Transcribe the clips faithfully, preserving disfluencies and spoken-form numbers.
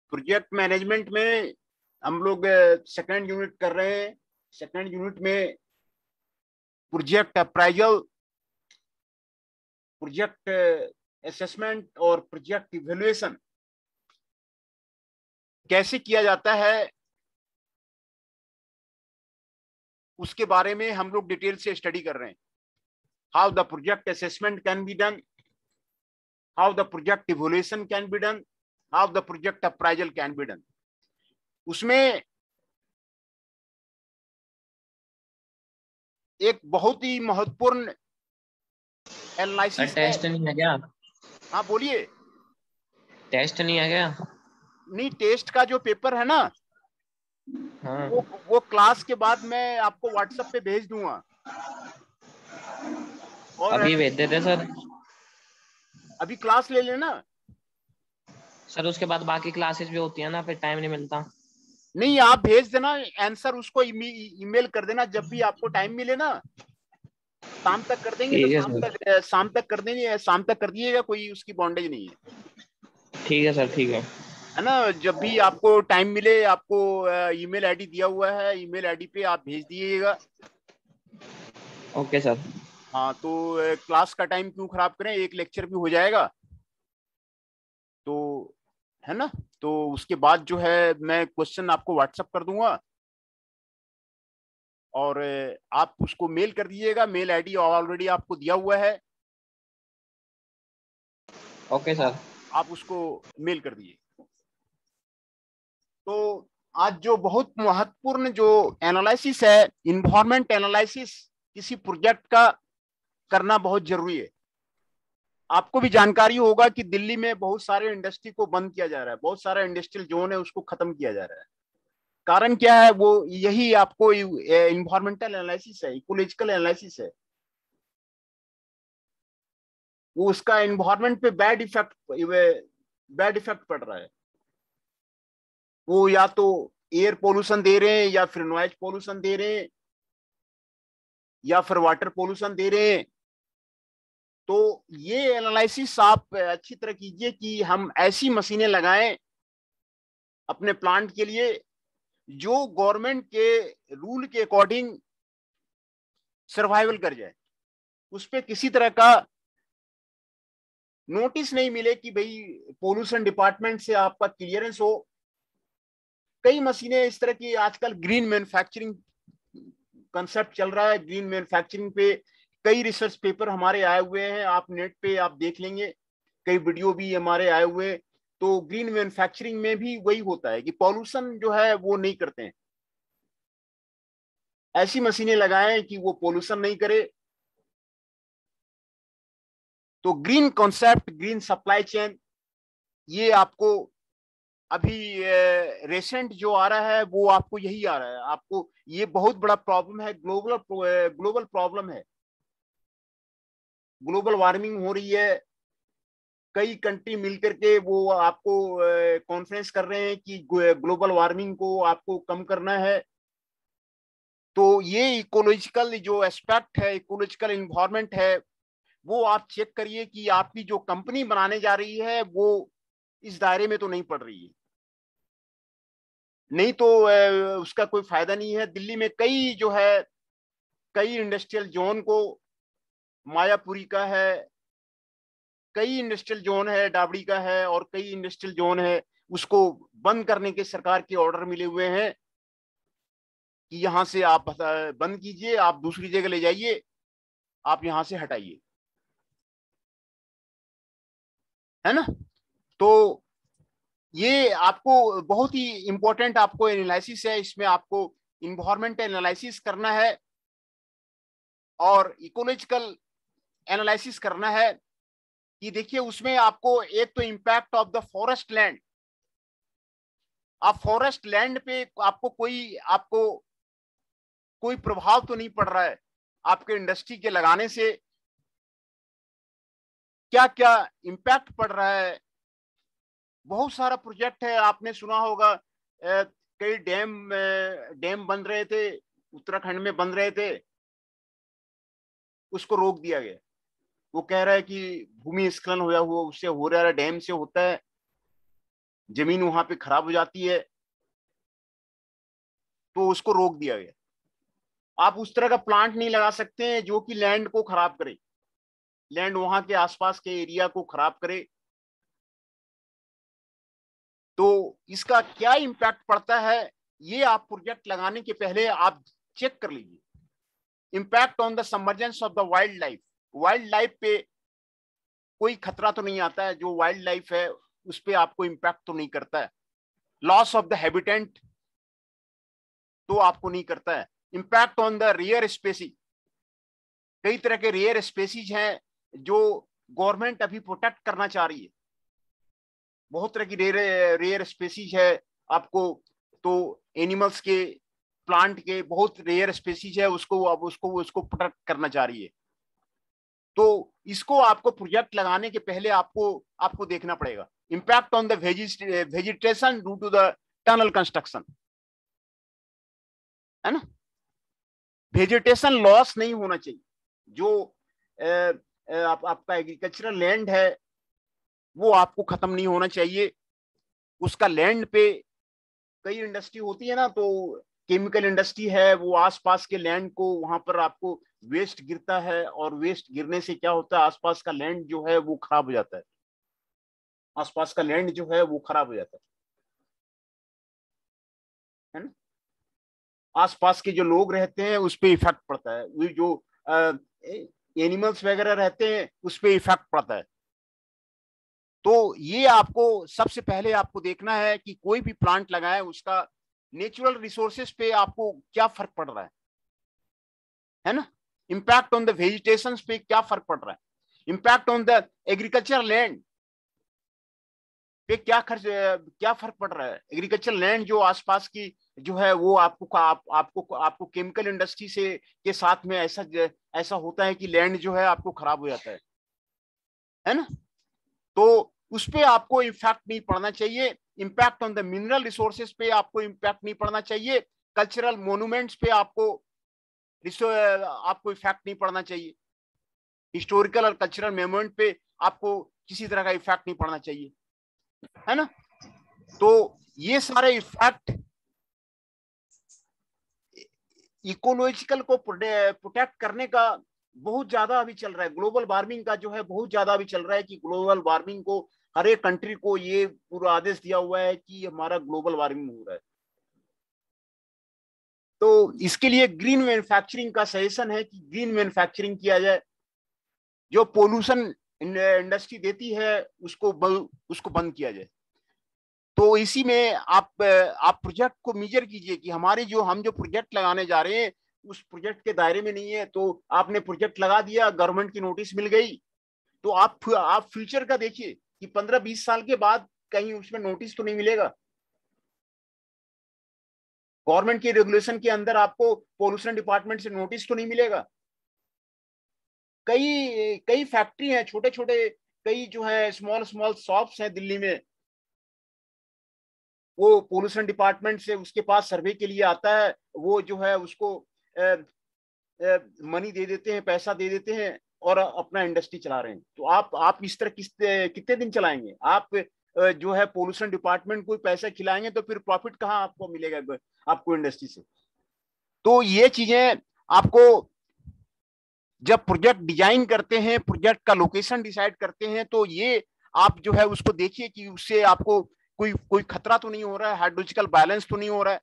Project management में हम लोग सेकंड यूनिट कर रहे हैं। सेकंड यूनिट में प्रोजेक्ट अप्राइजल, प्रोजेक्ट असेसमेंट और प्रोजेक्ट इवैल्यूएशन कैसे किया जाता है उसके बारे में हम लोग डिटेल से स्टडी कर रहे हैं। How the project assessment can be done, how the project evaluation can be done, how the project appraisal can be done. उसमें एक बहुत ही महत्वपूर्ण एनालिसिस है। टेस्ट नहीं है क्या? हाँ बोलिए। टेस्ट नहीं है क्या? नहीं, टेस्ट का जो पेपर है ना, हाँ। वो वो क्लास के बाद मैं आपको व्हाट्सएप पे भेज दूंगा। और अभी भेज देते सर। अभी क्लास ले लेना। सर उसके बाद बाकी क्लासेस भी होती है ना, फिर टाइम नहीं मिलता। नहीं, आप भेज देना आंसर, उसको ईमेल कर देना जब भी आपको टाइम मिले ना। शाम तक कर देंगे तो ठीक है शाम सर। तक शाम तक कर देंगे, शाम तक कर दिएगा, कोई उसकी बॉन्डेज नहीं है। ठीक है सर, ठीक है। है ना, जब भी आपको टाइम मिले, आपको ईमेल आईडी दिया हुआ है, ईमेल आईडी पे आप भेज दीजिएगा। Okay sir. हाँ, तो क्लास का टाइम क्यों खराब करें, एक लेक्चर भी हो जाएगा तो, है ना। तो उसके बाद जो है मैं क्वेश्चन आपको व्हाट्सएप कर दूंगा और आप उसको मेल कर दीजिएगा। मेल आईडी ऑलरेडी आपको दिया हुआ है। Okay sir. आप उसको मेल कर दीजिए। तो आज जो बहुत महत्वपूर्ण जो एनालिसिस है, इन्वायरमेंट एनालिसिस, किसी प्रोजेक्ट का करना बहुत जरूरी है। आपको भी जानकारी होगा कि दिल्ली में बहुत सारे इंडस्ट्री को बंद किया जा रहा है, बहुत सारा इंडस्ट्रियल जोन है उसको खत्म किया जा रहा है। कारण क्या है? वो यही आपको इन्वायरमेंटल एनालिसिस है, इकोलॉजिकल एनालिसिस है। वो उसका इन्वायरमेंट पे बैड इफेक्ट बैड इफेक्ट पड़ रहा है। वो या तो एयर पोल्यूशन दे रहे हैं, या फिर नॉइज पोल्यूशन दे रहे हैं, या फिर वाटर पोल्यूशन दे रहे हैं। तो ये एनालिसिस आप अच्छी तरह कीजिए कि हम ऐसी मशीनें लगाएं अपने प्लांट के लिए जो गवर्नमेंट के रूल के अकॉर्डिंग सर्वाइवल कर जाए। उस पर किसी तरह का नोटिस नहीं मिले कि भाई पोल्यूशन डिपार्टमेंट से आपका क्लियरेंस हो। कई मशीनें इस तरह की आजकल ग्रीन मैन्युफैक्चरिंग कंसेप्ट चल रहा है। ग्रीन मैन्युफैक्चरिंग पे कई रिसर्च पेपर हमारे आए हुए हैं, आप नेट पे आप देख लेंगे, कई वीडियो भी हमारे आए हुए। तो ग्रीन मैन्युफैक्चरिंग में भी वही होता है कि पॉल्यूशन जो है वो नहीं करते हैं। ऐसी मशीनें लगाएं कि वो पॉल्यूशन नहीं करे। तो green concept, green supply chain, ये आपको अभी रेसेंट जो आ रहा है वो आपको यही आ रहा है। आपको ये बहुत बड़ा प्रॉब्लम है, ग्लोबल ग्लोबल प्रॉब्लम है। ग्लोबल वार्मिंग हो रही है। कई कंट्री मिलकर के वो आपको कॉन्फ्रेंस कर रहे हैं कि ग्लोबल वार्मिंग को आपको कम करना है। तो ये इकोलॉजिकल जो एस्पेक्ट है, इकोलॉजिकल इन्वायरमेंट है, वो आप चेक करिए कि आपकी जो कंपनी बनाने जा रही है वो इस दायरे में तो नहीं पड़ रही है। नहीं तो उसका कोई फायदा नहीं है। दिल्ली में कई जो है, कई इंडस्ट्रियल जोन को, मायापुरी का है, कई इंडस्ट्रियल जोन है, डाबड़ी का है, और कई इंडस्ट्रियल जोन है, उसको बंद करने के सरकार के ऑर्डर मिले हुए हैं कि यहां से आप बंद कीजिए, आप दूसरी जगह ले जाइए, आप यहां से हटाइए। है ना। तो ये आपको बहुत ही इंपॉर्टेंट आपको एनालिसिस है। इसमें आपको इन्वायरमेंट एनालिसिस करना है और इकोलॉजिकल एनालिसिस करना है। कि देखिए उसमें आपको एक तो impact of the forest land, आप फॉरेस्ट लैंड पे आपको कोई आपको कोई प्रभाव तो नहीं पड़ रहा है आपके इंडस्ट्री के लगाने से। क्या क्या इम्पैक्ट पड़ रहा है? बहुत सारा प्रोजेक्ट है, आपने सुना होगा कई डैम डैम बन रहे थे, उत्तराखंड में बन रहे थे, उसको रोक दिया गया। वो कह रहा है कि भूमि स्खलन होया हुआ उससे हो रहा है, डैम से होता है। जमीन वहां पे खराब हो जाती है, तो उसको रोक दिया गया। आप उस तरह का प्लांट नहीं लगा सकते हैं जो कि लैंड को खराब करे, लैंड वहां के आसपास के एरिया को खराब करे। तो इसका क्या इम्पैक्ट पड़ता है, ये आप प्रोजेक्ट लगाने के पहले आप चेक कर लीजिए। Impact on the submergence of the wildlife, wildlife पे कोई खतरा तो नहीं आता है, जो वाइल्ड लाइफ है उस पे आपको इम्पैक्ट तो नहीं करता है। लॉस ऑफ द हैबिटेंट तो आपको नहीं करता है। Impact on the rare species, कई तरह के रेयर स्पेसीज हैं जो गवर्नमेंट अभी प्रोटेक्ट करना चाह रही है। बहुत तरह की रेयर रेयर स्पेसीज है आपको, तो एनिमल्स के, प्लांट के बहुत रेयर स्पेसीज है, उसको अब उसको उसको प्रोटेक्ट करना चाह रही है। तो इसको आपको प्रोजेक्ट लगाने के पहले आपको आपको देखना पड़ेगा। Impact on the vegetation due to the tunnel construction, है ना। वेजिटेशन लॉस नहीं होना चाहिए। जो ए, ए, आप, आपका एग्रीकल्चरल लैंड है वो आपको खत्म नहीं होना चाहिए। उसका लैंड पे कई इंडस्ट्री होती है ना, तो केमिकल इंडस्ट्री है, वो आसपास के लैंड को, वहां पर आपको वेस्ट गिरता है, और वेस्ट गिरने से क्या होता है, आसपास का लैंड जो है वो खराब हो जाता है, आसपास का लैंड जो है वो खराब हो जाता है है ना। आसपास के जो लोग रहते हैं उस पर इफेक्ट पड़ता है, वो जो एनिमल्स वगैरह रहते हैं उस पर इफेक्ट पड़ता है। तो ये आपको सबसे पहले आपको देखना है कि कोई भी प्लांट लगाए उसका नेचुरल रिसोर्सेज पे आपको क्या फर्क पड़ रहा है है ना। इम्पैक्ट ऑन द वेजिटेशन पे क्या फर्क पड़ रहा है, impact on the agriculture land पे क्या खर्च क्या फर्क पड़ रहा है। एग्रीकल्चर लैंड जो आसपास की जो है वो आपको आप, आपको आपको केमिकल इंडस्ट्री से के साथ में ऐसा ऐसा होता है कि लैंड जो है आपको खराब हो जाता है है ना। तो उस पे आपको इम्पैक्ट नहीं पड़ना चाहिए। Impact on the mineral resources पे आपको इम्पैक्ट नहीं पड़ना चाहिए। कल्चरल मोन्यूमेंट्स पे आपको आपको इफेक्ट नहीं पड़ना चाहिए। हिस्टोरिकल और कल्चरल मोन्यूमेंट पे आपको किसी तरह का इफेक्ट नहीं पड़ना चाहिए, है ना। तो ये सारे इफेक्ट इकोलॉजिकल को प्रोटेक्ट करने का बहुत ज्यादा अभी चल रहा है। ग्लोबल वार्मिंग का जो है बहुत ज्यादा अभी चल रहा है कि ग्लोबल वार्मिंग को हर एक कंट्री को ये पूरा आदेश दिया हुआ है कि हमारा ग्लोबल वार्मिंग हो रहा है। तो इसके लिए ग्रीन मैन्युफैक्चरिंग का सजेशन है कि ग्रीन मैन्युफैक्चरिंग किया जाए। जो पोल्यूशन इंडस्ट्री देती है उसको उसको बंद किया जाए। तो इसी में आप आप प्रोजेक्ट को मेजर कीजिए कि हमारे जो हम जो प्रोजेक्ट लगाने जा रहे हैं उस प्रोजेक्ट के दायरे में नहीं है। तो आपने प्रोजेक्ट लगा दिया, गवर्नमेंट की नोटिस मिल गई, तो आप आप फ्यूचर का देखिए कि पंद्रह बीस साल के बाद कहीं उसमें नोटिस तो नहीं मिलेगा। गवर्नमेंट के रेगुलेशन के अंदर आपको पोल्यूशन डिपार्टमेंट से नोटिस तो नहीं मिलेगा। कई कई फैक्ट्री हैं, छोटे छोटे कई जो है स्मॉल स्मॉल शॉप्स हैं दिल्ली में, वो पोल्यूशन डिपार्टमेंट से उसके पास सर्वे के लिए आता है, वो जो है उसको मनी दे देते हैं, पैसा दे देते हैं और अपना इंडस्ट्री चला रहे हैं। तो आप आप इस तरह किस कितने दिन चलाएंगे आप जो है पोल्यूशन डिपार्टमेंट को पैसा खिलाएंगे तो फिर प्रॉफिट कहाँ आपको मिलेगा आपको इंडस्ट्री से। तो ये चीजें आपको जब प्रोजेक्ट डिजाइन करते हैं, प्रोजेक्ट का लोकेशन डिसाइड करते हैं, तो ये आप जो है उसको देखिए कि उससे आपको कोई कोई खतरा तो नहीं हो रहा है, हाइड्रोलॉजिकल बैलेंस तो नहीं हो रहा है,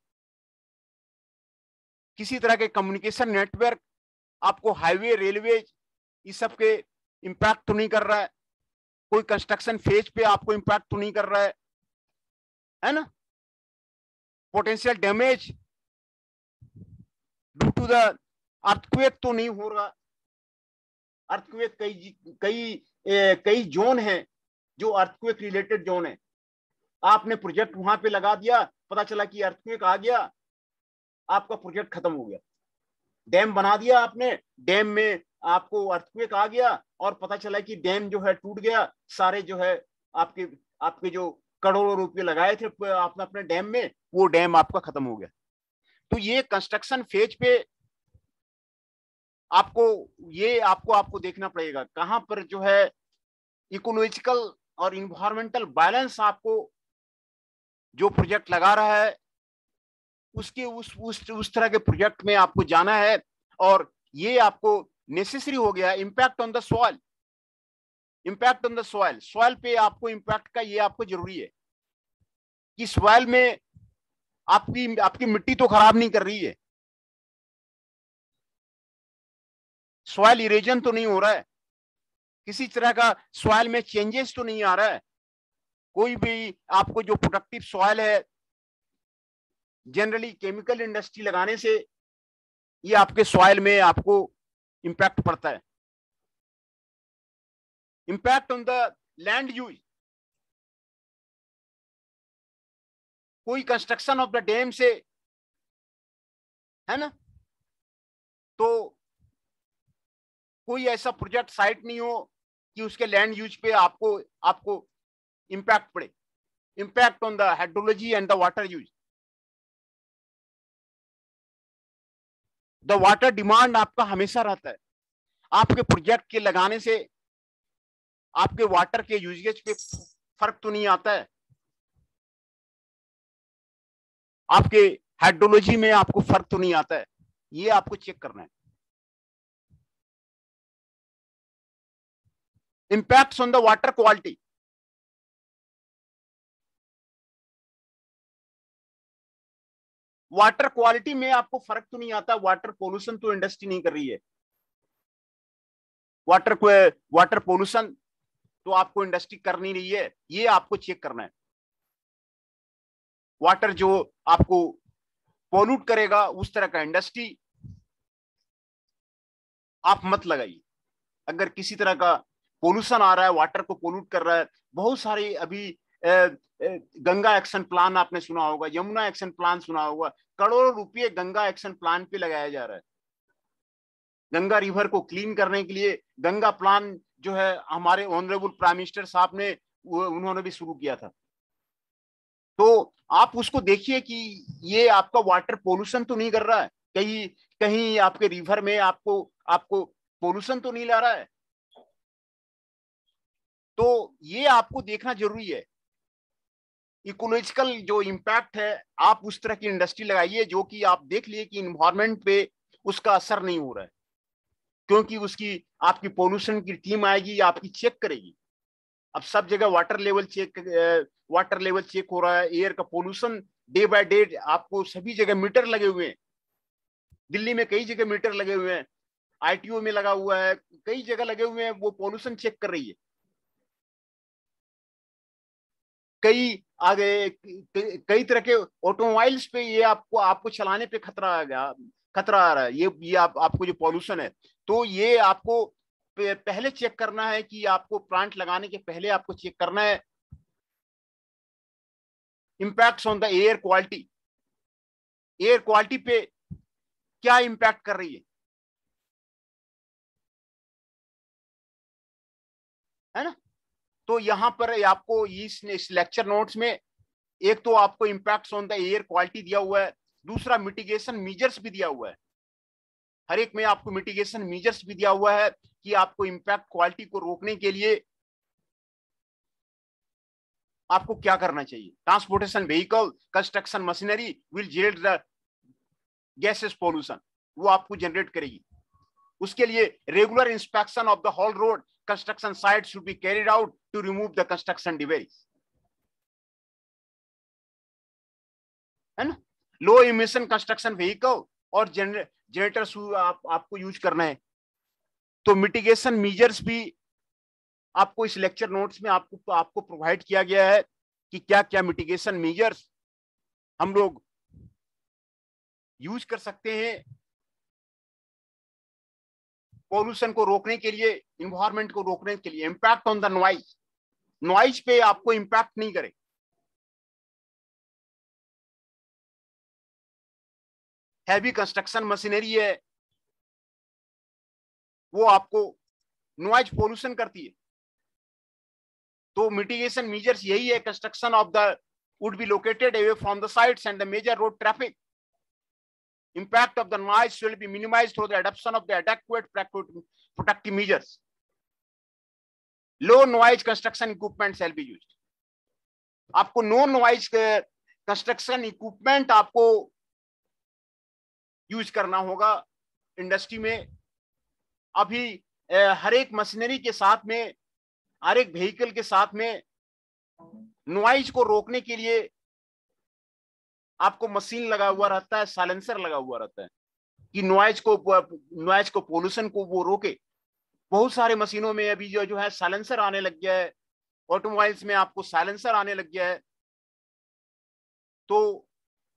किसी तरह के कम्युनिकेशन नेटवर्क आपको हाईवे रेलवे इस सब के इम्पैक्ट तो नहीं कर रहा है, कोई कंस्ट्रक्शन फेज पे आपको इम्पैक्ट तो नहीं कर रहा है है ना। Potential damage due to the earthquake तो नहीं हो रहा। अर्थक्वेक कई कई कई जोन हैं जो अर्थक्वेक रिलेटेड जोन है। आपने प्रोजेक्ट वहां पे लगा दिया, पता चला कि अर्थक्वेक आ गया, आपका प्रोजेक्ट खत्म हो गया। डैम बना दिया आपने, डैम में आपको अर्थक्वेक आ गया और पता चला कि डैम जो है टूट गया, सारे जो है आपके आपके जो करोड़ों रुपए लगाए थे आपने अपने डैम में, वो डैम आपका खत्म हो गया। तो ये कंस्ट्रक्शन फेज पे आपको ये आपको आपको देखना पड़ेगा कहां पर जो है इकोलॉजिकल और इन्वायरमेंटल बैलेंस आपको जो प्रोजेक्ट लगा रहा है उसके उस उस उस तरह के प्रोजेक्ट में आपको जाना है, और ये आपको नेसेसरी हो गया। Impact on the soil, impact on the soil, soil पे आपको इम्पैक्ट का ये आपको जरूरी है कि सॉइल में आपकी आपकी मिट्टी तो खराब नहीं कर रही है, सॉइल इरेजन तो नहीं हो रहा है, किसी तरह का सॉइल में चेंजेस तो नहीं आ रहा है। कोई भी आपको जो प्रोडक्टिव सॉइल है, जनरली केमिकल इंडस्ट्री लगाने से ये आपके सॉइल में आपको इंपैक्ट पड़ता है। Impact on the land use, कोई कंस्ट्रक्शन ऑफ द डैम से, है ना, तो कोई ऐसा प्रोजेक्ट साइट नहीं हो कि उसके लैंड यूज पे आपको आपको इंपैक्ट पड़े। Impact on the hydrology and the water use, the water demand आपका हमेशा रहता है। आपके प्रोजेक्ट के लगाने से आपके वाटर के यूजेज पे फर्क तो नहीं आता है, आपके हाइड्रोलॉजी में आपको फर्क तो नहीं आता है, ये आपको चेक करना है। Impacts on the water quality, water quality में आपको फर्क तो नहीं आता, वाटर पोल्यूशन तो इंडस्ट्री नहीं कर रही है, वाटर वाटर पोल्यूशन तो आपको इंडस्ट्री कर नहीं रही है, ये आपको चेक करना है। वाटर जो आपको पोल्यूट करेगा उस तरह का इंडस्ट्री आप मत लगाइए। अगर किसी तरह का पोल्यूशन आ रहा है, वाटर को पोल्यूट कर रहा है, बहुत सारे अभी ए, ए, गंगा एक्शन प्लान आपने सुना होगा, यमुना एक्शन प्लान सुना होगा, करोड़ों रुपए गंगा एक्शन प्लान पे लगाया जा रहा है। गंगा रिवर को क्लीन करने के लिए गंगा प्लान जो है हमारे ऑनरेबल प्राइम मिनिस्टर साहब ने उन्होंने भी शुरू किया था। तो आप उसको देखिए कि ये आपका वाटर पोल्यूशन तो नहीं कर रहा है, कहीं कहीं आपके रिवर में आपको आपको पोल्यूशन तो नहीं ला रहा है। तो ये आपको देखना जरूरी है। इकोलॉजिकल जो इम्पैक्ट है, आप उस तरह की इंडस्ट्री लगाइए जो कि आप देख लिए कि इन्वायरमेंट पे उसका असर नहीं हो रहा है, क्योंकि उसकी आपकी पोल्यूशन की टीम आएगी, आपकी चेक करेगी। अब सब जगह water level check water level check हो रहा है, एयर का पोल्यूशन डे बाय डे, आपको सभी जगह मीटर लगे हुए हैं। दिल्ली में कई जगह मीटर लगे हुए हैं, आईटीओ में लगा हुआ है, कई जगह लगे हुए हैं, वो पोल्यूशन चेक कर रही है। कई आगे कई तरह के ऑटोमोबाइल्स पे ये आपको आपको चलाने पे खतरा आ गया, खतरा आ रहा है, ये ये आप, आपको जो पॉल्यूशन है, तो ये आपको पहले चेक करना है कि आपको प्लांट लगाने के पहले आपको चेक करना है। Impacts on the air quality, air quality पे क्या इंपैक्ट कर रही है, है ना। तो यहां पर आपको इस, इस लेक्चर नोट्स में एक तो आपको impacts on the air quality दिया हुआ है, दूसरा मिटिगेशन मेजर्स भी दिया हुआ है। हर एक में आपको मिटिगेशन मेजर्स भी दिया हुआ है कि आपको इंपैक्ट क्वालिटी को रोकने के लिए आपको क्या करना चाहिए। Transportation vehicle, construction machinery will generate the gases pollution, वो आपको जनरेट करेगी। उसके लिए regular inspection of the whole road construction site should be carried out to remove the construction debris, है ना। लो इमिशन कंस्ट्रक्शन व्हीकल और generators आप, आपको यूज करना है। तो मिटिगेशन मेजर्स भी आपको इस लेक्चर नोट्स में आपको आपको प्रोवाइड किया गया है कि क्या क्या मिटिगेशन मेजर्स हम लोग यूज कर सकते हैं पॉल्यूशन को रोकने के लिए, इन्वायरमेंट को रोकने के लिए। Impact on the noise, noise पे आपको इंपैक्ट नहीं करे। हैवी कंस्ट्रक्शन मशीनरी है, वो आपको नॉइज पोल्यूशन करती है। तो मिटिगेशन मेजर्स यही है, construction of the would be located away from the sites and the major road traffic. Impact of the noise will be minimized through the adoption of the adequate protective measures. Low noise construction equipment shall be used. आपको no noise construction equipment आपको use करना होगा industry में। अभी हर एक machinery के साथ में, हर एक व्हीकल के साथ में नॉइज को रोकने के लिए आपको मशीन लगा हुआ रहता है, साइलेंसर लगा हुआ रहता है कि नॉइज को नॉइज को पोल्यूशन को वो रोके। बहुत सारे मशीनों में अभी जो जो है साइलेंसर आने लग गया है, ऑटोमोबाइल्स में आपको साइलेंसर आने लग गया है। तो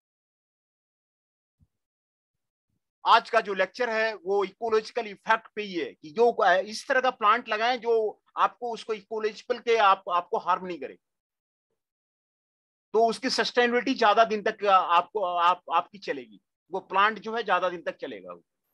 आज का जो लेक्चर है वो इकोलॉजिकल इफेक्ट पे ही है कि जो इस तरह का प्लांट लगाएं जो आपको उसको इकोलॉजिकल के आप आपको हार्म नहीं करे, तो उसकी सस्टेनेबिलिटी ज्यादा दिन तक आपको आप आपकी चलेगी। वो प्लांट जो है ज्यादा दिन तक चलेगा,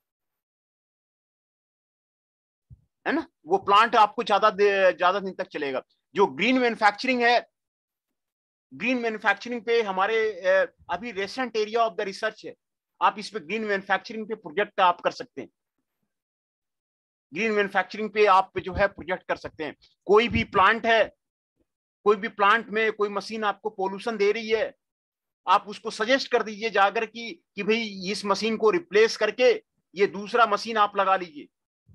है ना। वो प्लांट आपको ज्यादा ज्यादा दिन तक चलेगा। जो ग्रीन मैन्युफैक्चरिंग है, ग्रीन मैन्युफैक्चरिंग पे हमारे अभी recent area of the research है। आप इस पे ग्रीन मैन्युफैक्चरिंग पे प्रोजेक्ट आप कर सकते हैं। ग्रीन मैन्युफैक्चरिंग पे आप जो है प्रोजेक्ट कर सकते हैं। कोई भी प्लांट है, कोई भी प्लांट में कोई मशीन आपको पोल्यूशन दे रही है, आप उसको सजेस्ट कर दीजिए जाकर कि कि भाई इस मशीन को रिप्लेस करके ये दूसरा मशीन आप लगा लीजिए,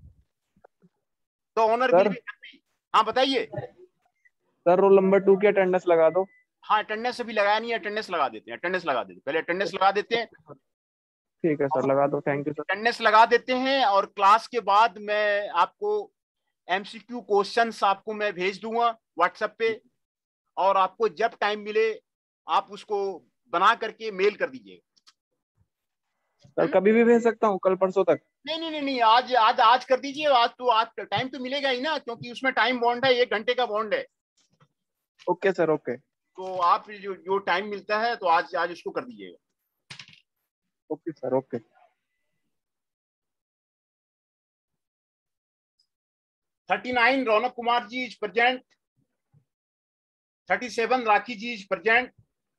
तो ऑनर विल बी हैप्पी। हाँ बताइए सर। रोल नंबर टू की अटेंडेंस लगा दो। हाँ अटेंडेंस अभी लगाया नहीं है, अटेंडेंस लगा देते हैं, अटेंडेंस लगा देते हैं, पहले अटेंडेंस लगा देते हैं। ठीक है सर, लगा दो। Thank you sir. अटेंडेंस लगा देते हैं और क्लास के बाद मैं आपको एमसीक्यू क्वेश्चंस आपको मैं भेज दूंगा व्हाट्सएप पे, और आपको जब टाइम मिले आप उसको बना करके मेल कर दीजिएगा। सर कभी भी भेज सकता हूँ, कल परसों तक? नहीं नहीं नहीं नहीं आज आज आज कर दीजिए। आज तो आज टाइम तो मिलेगा ही ना, क्योंकि उसमें टाइम बॉन्ड है, एक घंटे का बॉन्ड है। Okay sir, okay. तो आप जो जो टाइम मिलता है तो आज आज उसको कर दीजिएगा। Okay sir, okay. Thirty nine Raunak Kumar ji is present. Thirty seven Rakhi ji is present.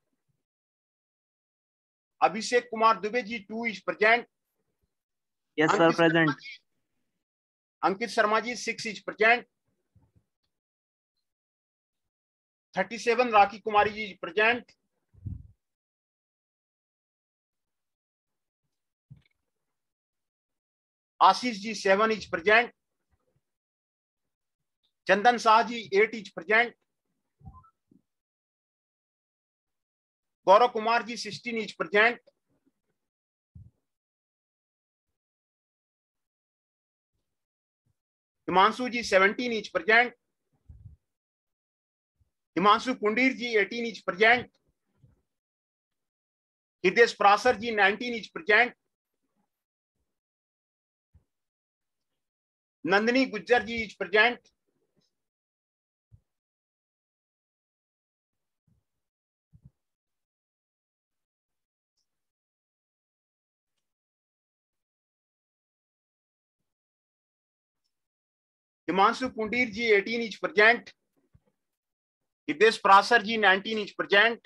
Abhishek Kumar Dubey ji two is present. Yes sir, present. Ankit Sharma ji six is present. Thirty seven Rakhi Kumari ji present. Ashish ji seven is present. Chandan Shah ji eight is present. Gaurav Kumar ji sixteen is present. Himanshu ji seventeen is present. Himanshu Kundir ji eighteen is present. Hriday Prasar ji nineteen is present. Nandini Gujjar ji is present. Himanshu Kundir ji eighteen is present. Hriday Prasar ji nineteen is present.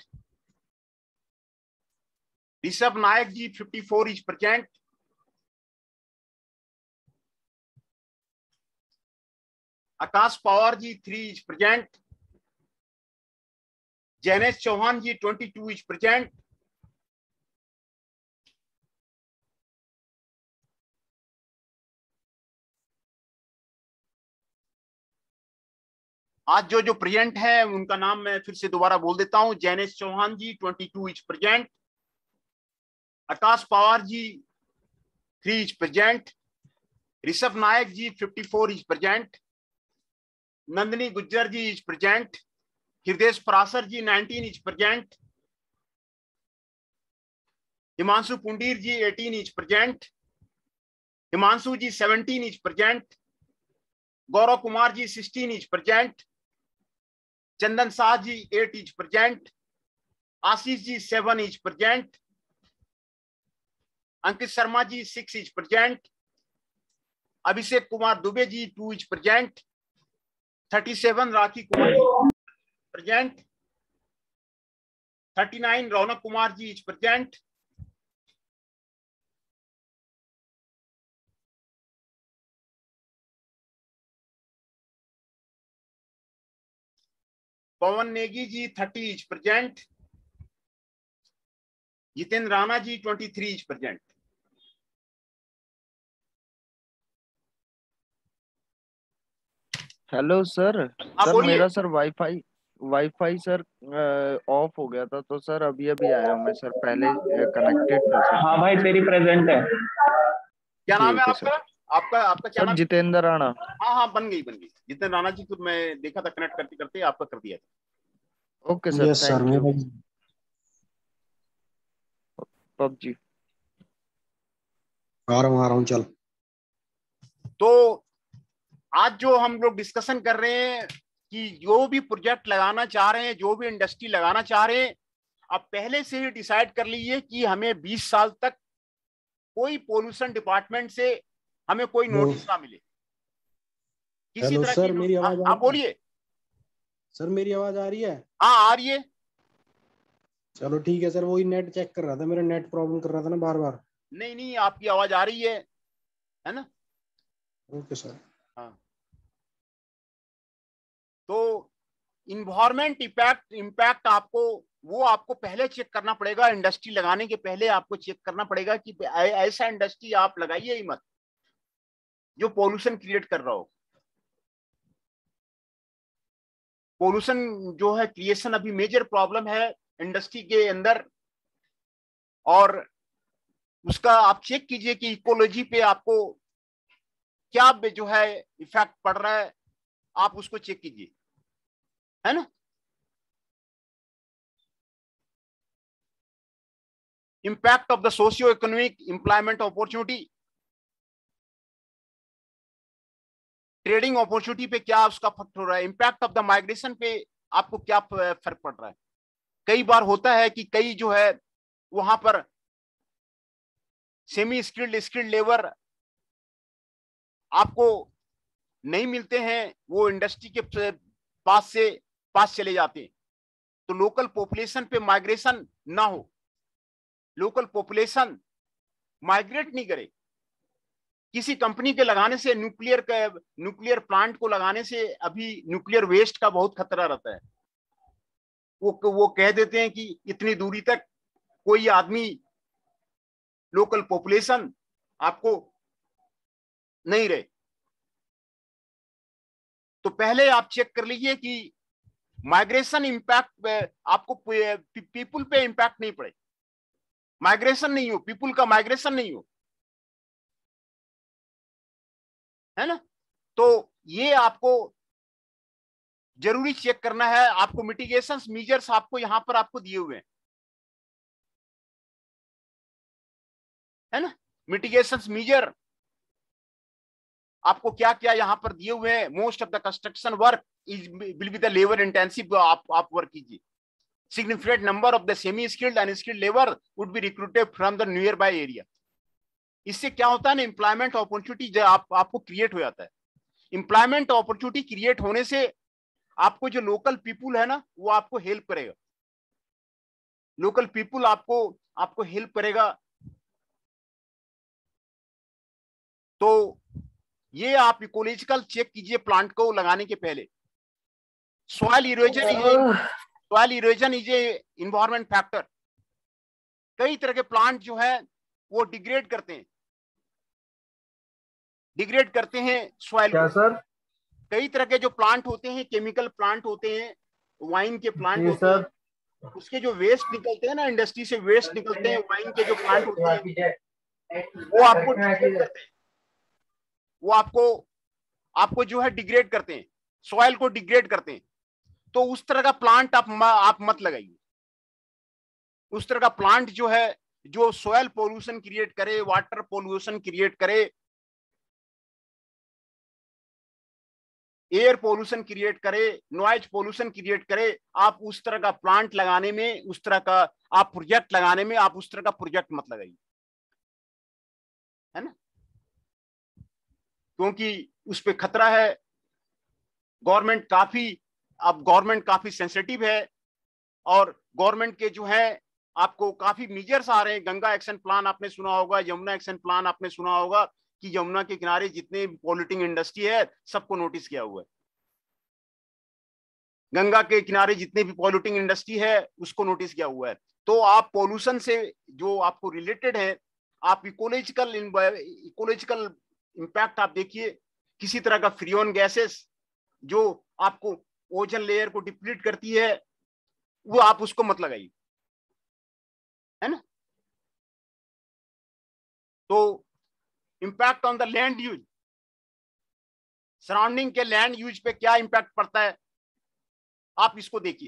Rishabh Nayak ji fifty four is present. Akash Pawar ji three is present. Jainesh Chauhan ji twenty two is present. आज जो जो present है उनका नाम मैं फिर से दोबारा बोल देता हूं। Jainesh Chauhan ji twenty two is present. Akash Pawar ji three is present. Rishabh Nayak ji fifty four is present. Nandini Gujjar ji is present. Hriday Parashar ji nineteen is present. Himanshu Pundir ji eighteen is present. Himanshu ji seventeen is present. Gaurav Kumar ji sixteen is present. Chandan Shah ji eight is present. Ashish ji seven is present. Ankit Sharma ji six is present. Abhishek Kumar Dubey ji two is present. Thirty seven Rakhi Kumar present. Thirty nine Raunak Kumar ji is present. Pawan Negi ji thirty is present. Jitendra Rana ji twenty three is present. Hello sir. हाँ sir बोलिए। मेरा sir wifi wifi sir off हो गया था, तो sir अभी अभी आया हूँ मैं सर, पहले कनेक्टेड था सर। हाँ भाई तेरी प्रेजेंट है। क्या नाम है ठीक है आपका? सर। आपका आपका क्या सर नाम? जितेंद्र राणा। हाँ हाँ बन गई बन गई। जितेंद्र राणा जी को मैं देखा था कनेक्ट करते करते, आपका कर दिया था। Okay sir, yes sir thank you. मेरा। पबजी। आ रहा हूँ आ रहा हूँ चल। तो आज जो हम लोग डिस्कशन कर रहे हैं कि जो भी प्रोजेक्ट लगाना चाह रहे हैं, जो भी इंडस्ट्री लगाना चाह रहे हैं, अब पहले से ही डिसाइड कर लीजिए कि हमें बीस साल तक कोई पोल्यूशन डिपार्टमेंट से हमें कोई नोटिस ना मिले, किसी हेलो तरह सर, की। मेरी आवाज आ आप रही है? बोलिए। सर मेरी आवाज आ रही है? हाँ आ रही है। चलो ठीक है सर, वही नेट चेक कर रहा था, मेरा नेट प्रॉब्लम कर रहा था ना बार बार। नहीं नहीं आपकी आवाज आ रही है है ना? Okay sir. हाँ। तो इन्वायरमेंट इम्पैक्ट इम्पैक्ट आपको वो आपको पहले चेक करना पड़ेगा। इंडस्ट्री लगाने के पहले आपको चेक करना पड़ेगा कि ऐसा इंडस्ट्री आप लगाइए ही मत जो पोल्यूशन क्रिएट कर रहा हो। पोल्यूशन जो है क्रिएशन अभी मेजर प्रॉब्लम है इंडस्ट्री के अंदर, और उसका आप चेक कीजिए कि इकोलॉजी पे आपको क्या जो है इफेक्ट पड़ रहा है, आप उसको चेक कीजिए, है ना? Impact of the socio economic employment opportunity, trading opportunity पे क्या उसका फर्क हो रहा है। इम्पैक्ट ऑफ द माइग्रेशन पे आपको क्या फर्क पड़ रहा है। कई बार होता है कि कई जो है वहां पर सेमी स्किल्ड स्किल्ड लेबर आपको नहीं मिलते हैं, वो इंडस्ट्री के पास से पास चले जाते हैं। तो लोकल पॉपुलेशन पे माइग्रेशन ना हो, लोकल पॉपुलेशन माइग्रेट नहीं करे। किसी कंपनी के लगाने से, न्यूक्लियर का न्यूक्लियर प्लांट को लगाने से अभी न्यूक्लियर वेस्ट का बहुत खतरा रहता है। वो वो कह देते हैं कि इतनी दूरी तक कोई आदमी, लोकल पॉपुलेशन आपको नहीं रहे। तो पहले आप चेक कर लीजिए कि माइग्रेशन इंपैक्ट आपको पीपुल पे इंपैक्ट नहीं पड़े, माइग्रेशन नहीं हो, पीपुल का माइग्रेशन नहीं हो, है ना? तो ये आपको जरूरी चेक करना है। आपको मिटिगेशन मेजर्स आपको यहां पर आपको दिए हुए हैं, है ना? मिटिगेशन मेजर आपको क्या क्या यहां पर दिए हुए हैं। Most of the construction work is will be the labour intensive. आप आप वर्क कीजिए। Significant number of the semi skilled and skilled labour would be recruited from the nearby area. इससे क्या होता है ना, एम्प्लॉयमेंट अपॉर्चुनिटी जो आप, आपको क्रिएट हो जाता है। एम्प्लॉयमेंट अपॉर्चुनिटी क्रिएट होने से आपको जो लोकल पीपुल है ना, वो आपको हेल्प करेगा। लोकल पीपुल आपको आपको हेल्प करेगा। तो ये आप इकोलॉजिकल चेक कीजिए प्लांट को लगाने के पहले। Soil erosion is soil erosion is a environment factor. कई तरह के प्लांट जो है वो डिग्रेड करते हैं डिग्रेड करते हैं सॉइल को। सर? कई तरह के जो प्लांट होते हैं, केमिकल प्लांट होते हैं, वाइन के प्लांट होते सर। हैं, उसके जो वेस्ट निकलते हैं ना, इंडस्ट्री से वेस्ट निकलते हैं, वाइन के जो प्लांट होते हैं वो आपको डिग्रेड करते हैं। वो आपको आपको जो है डिग्रेड करते हैं, सॉइल को डिग्रेड करते हैं। तो उस तरह का प्लांट आप आप मत लगाइए। उस तरह का प्लांट जो है जो सॉइल पोल्यूशन क्रिएट करे, वाटर पोल्यूशन क्रिएट करे, एयर पोल्यूशन क्रिएट करे, नॉइज पोल्यूशन क्रिएट करे, आप उस तरह का प्लांट लगाने में, उस तरह का आप प्रोजेक्ट लगाने में आप उस तरह का प्रोजेक्ट मत लगाइए, है ना? क्योंकि उस पर खतरा है। गवर्नमेंट काफी अब गवर्नमेंट काफी सेंसिटिव है, और गवर्नमेंट के जो है आपको काफी मेजर्स आ रहे हैं। गंगा एक्शन प्लान आपने सुना होगा, यमुना एक्शन प्लान आपने सुना होगा कि यमुना के किनारे जितने पॉल्यूटिंग इंडस्ट्री है सबको नोटिस किया हुआ है। गंगा के किनारे जितने भी पॉल्यूटिंग इंडस्ट्री है उसको नोटिस किया हुआ है। तो आप पोल्यूशन से जो आपको रिलेटेड है, आप इकोलॉजिकल इकोलॉजिकल इंपैक्ट आप देखिए, किसी तरह का फ्रीऑन गैसेस जो आपको ओजोन लेयर को डिप्लीट करती है, वो आप उसको मत लगाइए, है ना। तो impact on the land use, surrounding के लैंड यूज पे क्या इंपैक्ट पड़ता है, आप इसको देखिए।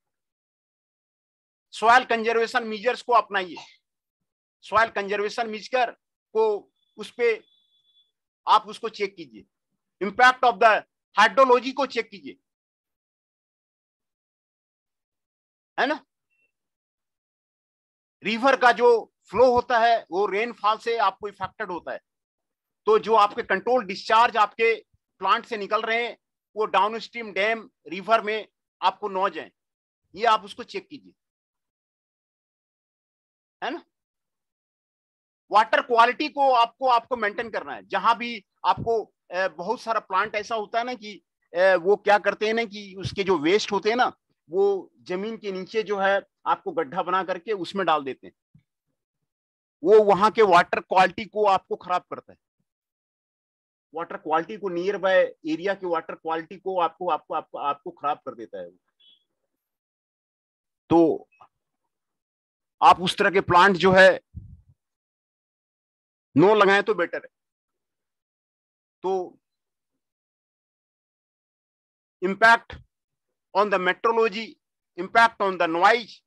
सॉइल कंजर्वेशन मेजर्स को अपनाइए, सॉइल कंजर्वेशन मेजर को उस पे आप उसको चेक कीजिए। इंपैक्ट ऑफ द हाइड्रोलॉजी को चेक कीजिए, है ना। रिवर का जो फ्लो होता है वो रेनफॉल से आपको इफेक्टेड होता है, तो जो आपके कंट्रोल डिस्चार्ज आपके प्लांट से निकल रहे हैं वो डाउनस्ट्रीम डैम रिवर में आपको न जाए, ये आप उसको चेक कीजिए, है ना। वाटर क्वालिटी को आपको आपको मेंटेन करना है। जहां भी आपको बहुत सारा प्लांट ऐसा होता है ना कि वो क्या करते हैं ना कि उसके जो वेस्ट होते हैं ना, वो जमीन के नीचे जो है आपको गड्ढा बना करके उसमें डाल देते हैं, वो वहां के वाटर क्वालिटी को आपको खराब करता है। वाटर क्वालिटी को, नियर बाय एरिया की वाटर क्वालिटी को आपको आपको आपको आपको खराब कर देता है। तो आप उस तरह के प्लांट जो है नो लगाएं तो बेटर है। तो impact on the meteorology, impact on the noise,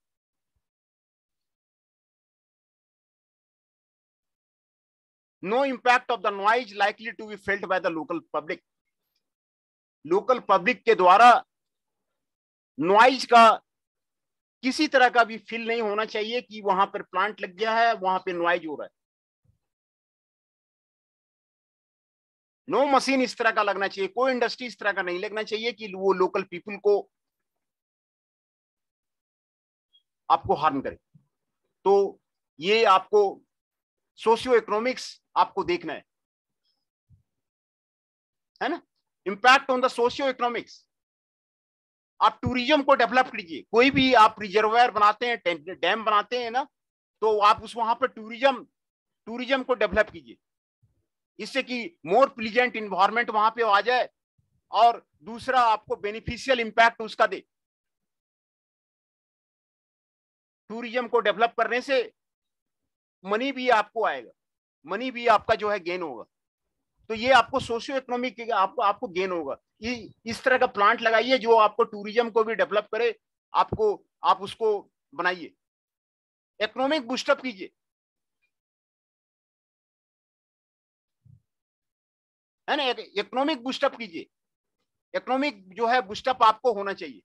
no impact of the noise likely to be felt by the local public. Local public के द्वारा नॉइज का किसी तरह का भी फील नहीं होना चाहिए कि वहां पर प्लांट लग गया है, वहां पे नॉइज हो रहा है। नो मशीन इस तरह का लगना चाहिए, कोई इंडस्ट्री इस तरह का नहीं लगना चाहिए कि वो लोकल पीपल को आपको हार्म करे। तो ये आपको सोशियो इकोनॉमिक्स आपको देखना है, है ना। Impact on the socio economics, आप टूरिज्म को डेवलप कीजिए। कोई भी आप रिजर्वायर बनाते हैं, डैम बनाते हैं ना, तो आप उस वहां पर टूरिज्म टूरिज्म को डेवलप कीजिए, इससे कि मोर प्लीजेंट इन्वायरमेंट वहां पे आ जाए और दूसरा आपको बेनिफिशियल इंपैक्ट उसका दे। टूरिज्म को डेवलप करने से मनी भी आपको आएगा, मनी भी आपका जो है गेन होगा। तो ये आपको सोशियो इकोनॉमिक आपको आपको गेन होगा। इस तरह का प्लांट लगाइए जो आपको टूरिज्म को भी डेवलप करे, आपको आप उसको बनाइए, इकोनॉमिक बूस्टअप कीजिए, है ना। इकोनॉमिक बूस्टअप कीजिए, इकोनॉमिक जो है बूस्टअप आपको होना चाहिए।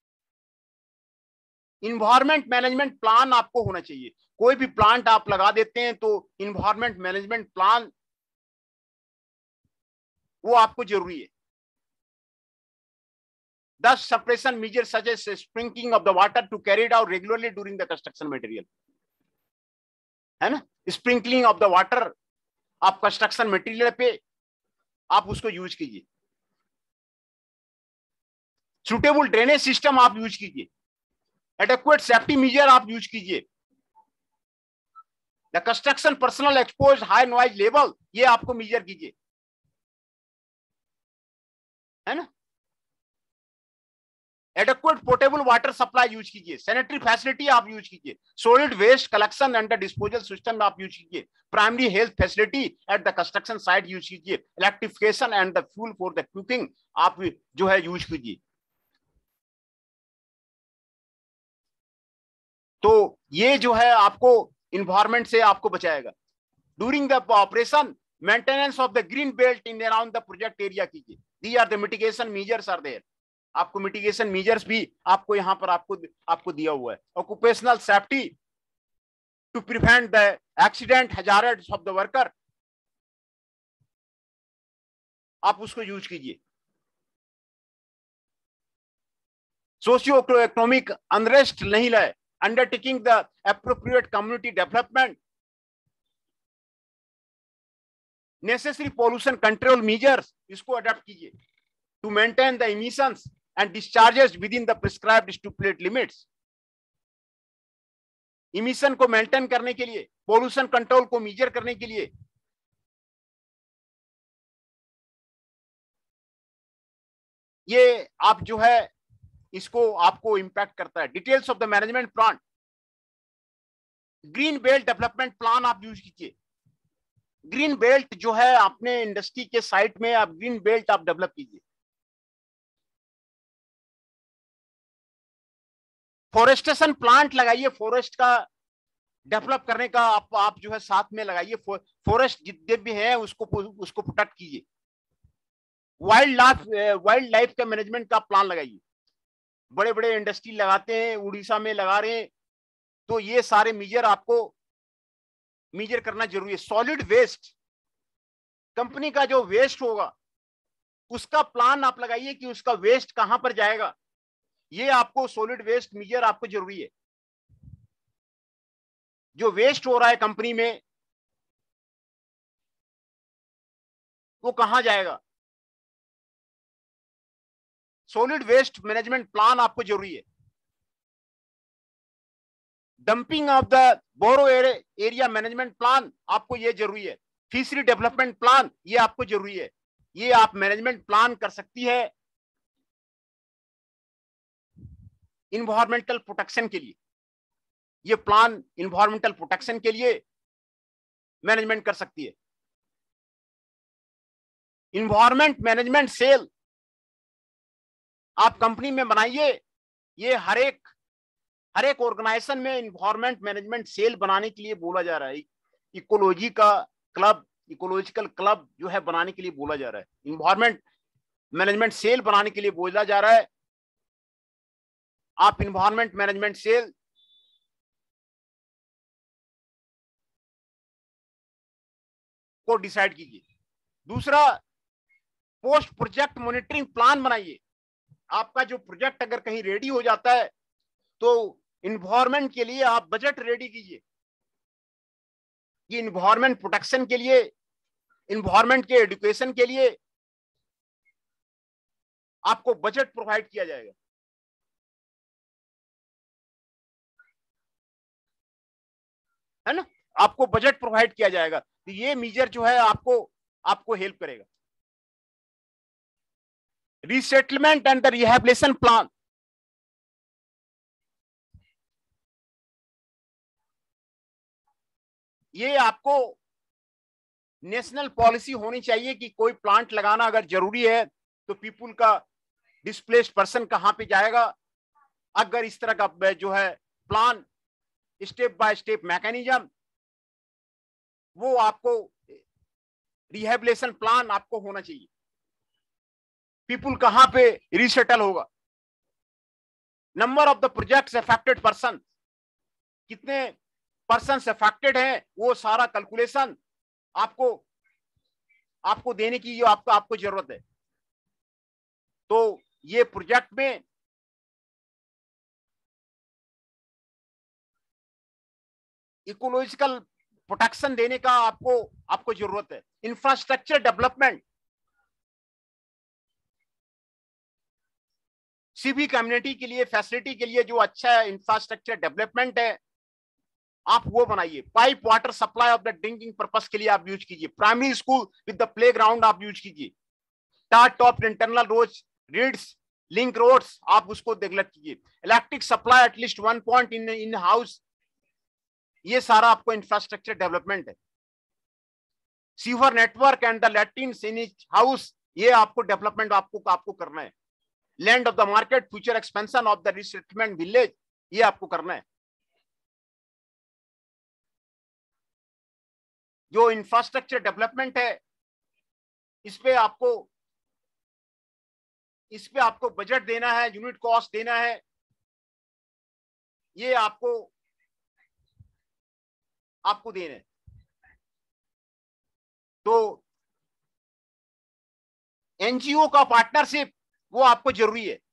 इन्वायरमेंट मैनेजमेंट प्लान आपको होना चाहिए। कोई भी प्लांट आप लगा देते हैं तो इन्वायरमेंट मैनेजमेंट प्लान वो आपको जरूरी है। Dust suppression measures such as sprinkling of the water to carried out regularly during the construction material, है ना। स्प्रिंकलिंग ऑफ द वाटर आप कंस्ट्रक्शन मटेरियल पे आप उसको यूज कीजिए। सुटेबल ड्रेनेज सिस्टम आप यूज कीजिए, एडेक्वेट सेफ्टी मेजर आप यूज कीजिए। The construction personnel expose high noise level, ये आपको मेजर कीजिए, है ना। Adequate portable water supply use कीजिए, सैनिटरी फैसिलिटी आप यूज कीजिए, solid waste collection and disposal system आप यूज कीजिए, primary health facility at the construction site use कीजिए, electrification and the fuel for the cooking आप जो है यूज कीजिए। तो ये जो है आपको इन्वायरमेंट से आपको बचाएगा। During the operation maintenance of the green belt in around the project area कीजिए। The are the mitigation measures are there, आपको मिटिगेशन मेजर्स भी आपको यहां पर आपको आपको दिया हुआ है। Occupational safety to prevent the accident hazards of the worker, आप उसको यूज कीजिए। सोशियो इकोनॉमिक अनरेस्ट नहीं लाए, undertaking the appropriate community development, necessary pollution control measures, इसको अडॉप्ट कीजिए to maintain the emissions and discharges within the prescribed stipulated limits. Emission को maintain करने के लिए, पोल्यूशन कंट्रोल को मेजर करने के लिए, ये आप जो है इसको आपको इंपैक्ट करता है। Details of the management plan, green belt development plan आप यूज कीजिए। ग्रीन बेल्ट जो है अपने इंडस्ट्री के साइट में आप ग्रीन बेल्ट आप डेवलप कीजिए। फॉरेस्टेशन प्लांट लगाइए, फॉरेस्ट का डेवलप करने का आप आप जो है साथ में लगाइए। फॉरेस्ट जितने भी है उसको उसको प्रोटेक्ट कीजिए। वाइल्ड लाइफ वाइल्ड लाइफ का मैनेजमेंट का प्लान लगाइए। बड़े बड़े इंडस्ट्री लगाते हैं, उड़ीसा में लगा रहे हैं, तो ये सारे मेजर आपको मेजर करना जरूरी है। सॉलिड वेस्ट, कंपनी का जो वेस्ट होगा उसका प्लान आप लगाइए कि उसका वेस्ट कहां पर जाएगा। ये आपको सॉलिड वेस्ट मेजर आपको जरूरी है। जो वेस्ट हो रहा है कंपनी में वो कहां जाएगा, सॉलिड वेस्ट मैनेजमेंट प्लान आपको जरूरी है। Dumping of the borrow area management plan आपको ये जरूरी है। फिशरी डेवलपमेंट प्लान ये आपको जरूरी है। ये आप मैनेजमेंट प्लान कर सकती है इन्वायरमेंटल प्रोटेक्शन के लिए। ये प्लान इन्वायरमेंटल प्रोटेक्शन के लिए मैनेजमेंट कर सकती है। इन्वायरमेंट मैनेजमेंट सेल आप कंपनी में बनाइए। ये हर एक हर एक ऑर्गेनाइजेशन में इन्वायरमेंट मैनेजमेंट सेल बनाने के लिए बोला जा रहा है। इकोलॉजी का क्लब, इकोलॉजिकल क्लब जो है बनाने के लिए बोला जा रहा है। इन्वायरमेंट मैनेजमेंट सेल बनाने के लिए बोला जा रहा है। आप इन्वायरमेंट मैनेजमेंट सेल को डिसाइड कीजिए। दूसरा, पोस्ट प्रोजेक्ट मॉनिटरिंग प्लान बनाइए। आपका जो प्रोजेक्ट अगर कहीं रेडी हो जाता है तो इन्वायरमेंट के लिए आप बजट रेडी कीजिए। ये इन्वायरमेंट प्रोटेक्शन के लिए, इन्वायरमेंट के एजुकेशन के लिए आपको बजट प्रोवाइड किया जाएगा। है ना, आपको बजट प्रोवाइड किया जाएगा। तो ये मेजर जो है आपको आपको हेल्प करेगा। Resettlement and the rehabilitation plan, ये आपको नेशनल पॉलिसी होनी चाहिए कि कोई प्लांट लगाना अगर जरूरी है तो पीपुल का, डिस्प्लेस्ड पर्सन कहां पे जाएगा। अगर इस तरह का जो है plan, step by step mechanism, वो आपको रिहैबिलिटेशन प्लान आपको होना चाहिए। पीपुल कहां पे रिसेटल होगा, number of the projects affected person, कितने पर्सन अफेक्टेड हैं, वो सारा कैलकुलेशन आपको आपको देने की जो आपको आपको जरूरत है। तो ये प्रोजेक्ट में इकोलॉजिकल प्रोटेक्शन देने का आपको आपको जरूरत है। इंफ्रास्ट्रक्चर डेवलपमेंट, सीबी कम्युनिटी के लिए, फैसिलिटी के लिए जो अच्छा इंफ्रास्ट्रक्चर डेवलपमेंट है आप वो बनाइए। Pipe water supply of the drinking purpose के लिए आप यूज कीजिए। Primary school with the playground आप यूज कीजिए। टार टॉप इंटरनल रोड्स, रिड्स, लिंक रोड्स आप उसको डेवलप कीजिए। Electric supply at least one point in in house, ये सारा आपको इंफ्रास्ट्रक्चर डेवलपमेंट है। Sewer network and the latrines in each house, ये आपको डेवलपमेंट आपको आपको करना है। Land of the market, future expansion of the resettlement village, ये आपको करना है। जो इंफ्रास्ट्रक्चर डेवलपमेंट है इस पे आपको इस पे आपको बजट देना है, यूनिट कॉस्ट देना है। ये आपको आपको देना है। तो एनजीओ का पार्टनरशिप वो आपको जरूरी है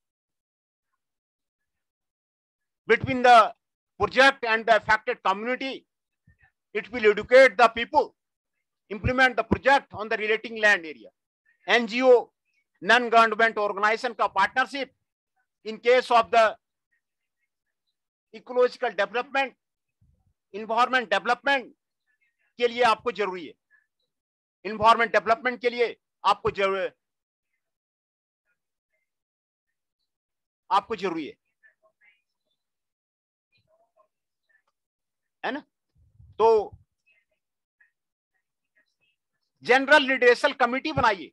between the project and the affected community. It will educate the people, implement the project on the relating land area. N G O, non-government organization का partnership in case of the ecological development, environment development के लिए आपको जरूरी है, environment development के लिए आपको जरूरी है, आपको जरूरी है है ना। तो जनरल लीडरेशल कमिटी बनाइए,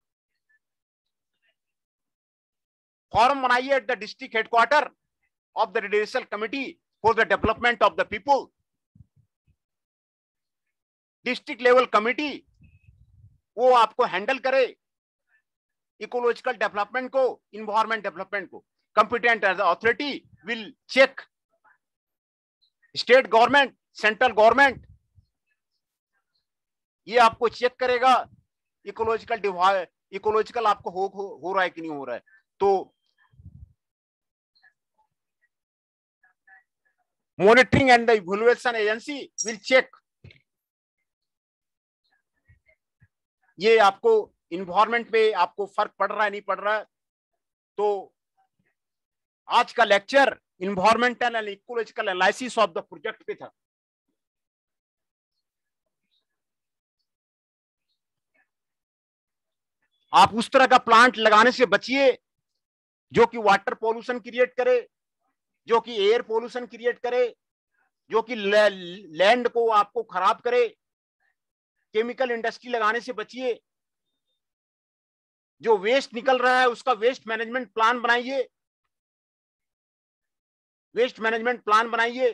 फॉर्म बनाइए at the district headquarter of the लीडरेशल committee for the development of the people. District level committee वो आपको हैंडल करे इकोलॉजिकल डेवलपमेंट को, इन्वायरमेंट डेवलपमेंट को। Competent authority will check state government, central government, ये आपको चेक करेगा इकोलॉजिकल डिवाइड, इकोलॉजिकल आपको हो, हो हो रहा है कि नहीं हो रहा है। तो monitoring and the evaluation agency will check, ये आपको इन्वायरमेंट पे आपको फर्क पड़ रहा है नहीं पड़ रहा है। तो आज का lecture environmental and ecological analysis of the project पे था। आप उस तरह का प्लांट लगाने से बचिए जो कि वाटर पोल्यूशन क्रिएट करे, जो कि एयर पोल्यूशन क्रिएट करे, जो कि लैंड को आपको खराब करे। केमिकल इंडस्ट्री लगाने से बचिए। जो वेस्ट निकल रहा है उसका वेस्ट मैनेजमेंट प्लान बनाइए, वेस्ट मैनेजमेंट प्लान बनाइए।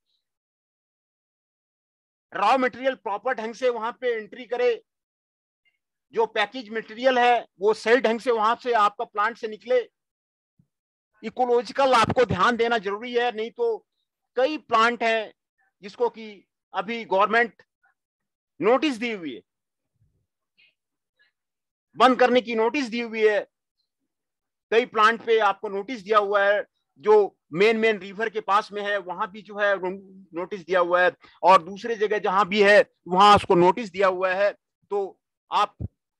रॉ मटेरियल प्रॉपर ढंग से वहां पे एंट्री करे, जो पैकेज मटेरियल है वो सही ढंग से वहां से आपका प्लांट से निकले। इकोलॉजिकल आपको ध्यान देना जरूरी है, नहीं तो कई प्लांट हैं जिसको कि अभी गवर्नमेंट नोटिस दी हुई है, बंद करने की नोटिस दी हुई है। कई प्लांट पे आपको नोटिस दिया हुआ है, जो मेन मेन रिवर के पास में है वहां भी जो है नोटिस दिया हुआ है, और दूसरे जगह जहां भी है वहां उसको नोटिस दिया हुआ है। तो आप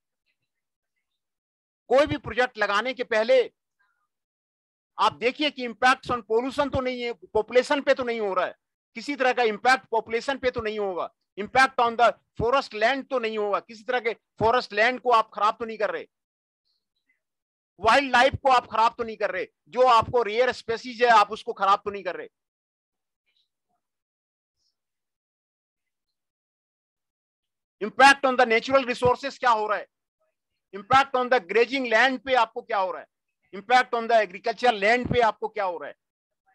कोई भी प्रोजेक्ट लगाने के पहले आप देखिए कि इंपैक्ट ऑन पोल्यूशन तो नहीं है, पॉपुलेशन पे तो नहीं हो रहा है, किसी तरह का इंपैक्ट पॉपुलेशन पे तो नहीं होगा, impact on the forest land तो नहीं होगा, किसी तरह के फॉरेस्ट लैंड को आप खराब तो नहीं कर रहे, वाइल्ड लाइफ को आप खराब तो नहीं कर रहे, जो आपको रेयर स्पेसीज है आप उसको खराब तो नहीं कर रहे। Impact on the natural resources क्या हो रहा है, impact on the grazing land पे आपको क्या हो रहा है, impact on the agriculture land पे आपको क्या हो रहा है।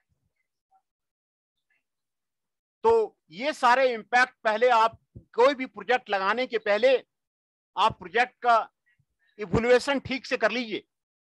तो ये सारे इंपैक्ट पहले आप कोई भी प्रोजेक्ट लगाने के पहले आप प्रोजेक्ट का इवैल्यूएशन ठीक से कर लीजिए।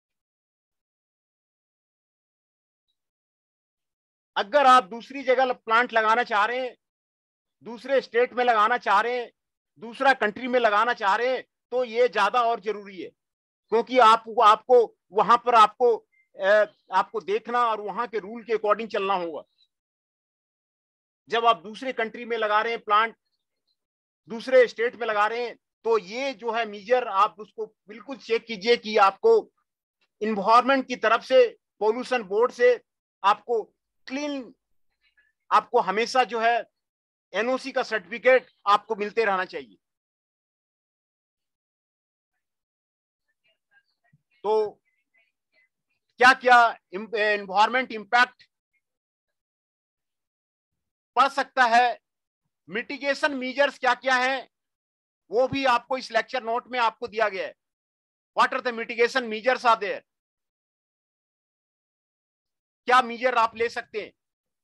अगर आप दूसरी जगह प्लांट लगाना चाह रहे हैं, दूसरे स्टेट में लगाना चाह रहे हैं, दूसरा कंट्री में लगाना चाह रहे हैं, तो ये ज्यादा और जरूरी है, क्योंकि आपको आपको वहां पर आपको आपको देखना और वहां के रूल के अकॉर्डिंग चलना होगा। जब आप दूसरे कंट्री में लगा रहे हैं प्लांट, दूसरे स्टेट में लगा रहे हैं, तो ये जो है मेजर आप उसको बिल्कुल चेक कीजिए कि आपको इन्वायरमेंट की तरफ से, पोल्यूशन बोर्ड से आपको क्लीन, आपको हमेशा जो है एनओसी का सर्टिफिकेट आपको मिलते रहना चाहिए। तो क्या क्या इन्वायरमेंट इंपैक्ट पड़ सकता है, मिटिगेशन मेजर्स क्या क्या हैं, वो भी आपको इस लेक्चर नोट में आपको दिया गया है। What are the mitigation measures are there, क्या मेजर आप ले सकते हैं,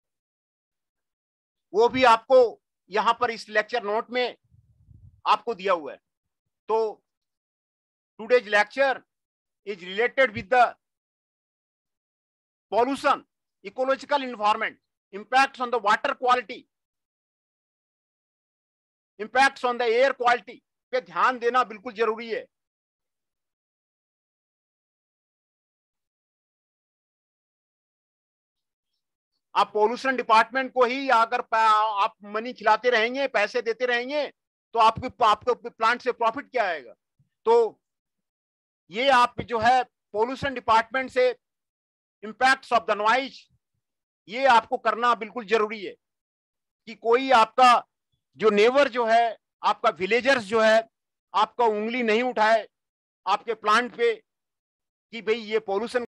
वो भी आपको यहां पर इस लेक्चर नोट में आपको दिया हुआ है। तो today's lecture is related with the pollution, ecological environment, impacts on the water quality, impacts on the air quality पे ध्यान देना बिल्कुल जरूरी है। आप पोल्यूशन डिपार्टमेंट को ही अगर आप मनी खिलाते रहेंगे, पैसे देते रहेंगे, तो आपके आपको प्लांट से प्रॉफिट क्या आएगा। तो ये आप जो है पोल्यूशन डिपार्टमेंट से इंपैक्ट्स ऑफ द नॉइज, ये आपको करना बिल्कुल जरूरी है। कि कोई आपका जो नेबर जो है, आपका विलेजर्स जो है, आपका उंगली नहीं उठाए आपके प्लांट पे कि भाई ये पोल्यूशन